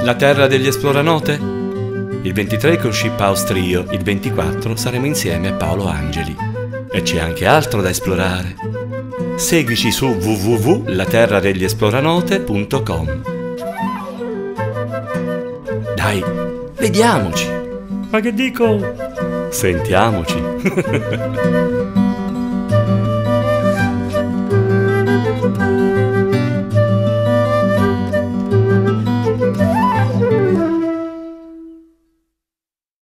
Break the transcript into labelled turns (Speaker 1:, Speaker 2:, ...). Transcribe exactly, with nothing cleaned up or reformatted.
Speaker 1: La terra degli esploranote? Il ventitré con Ship House Trio, il ventiquattro saremo insieme a Paolo Angeli. E c'è anche altro da esplorare. Seguici su w w w punto la terra degli esploranote punto com. Dai, vediamoci!
Speaker 2: Ma che dico?
Speaker 1: Sentiamoci!